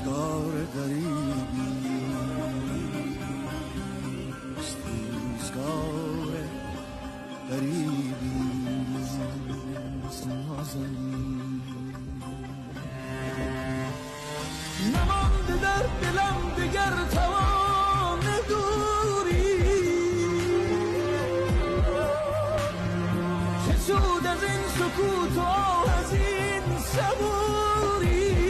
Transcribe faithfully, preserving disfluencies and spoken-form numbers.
روزگار غریبی است، روزگار غریبی است نازنین. نمانده در دلم دگر توان دوری، چه سود از این سکوت و از این صبوری.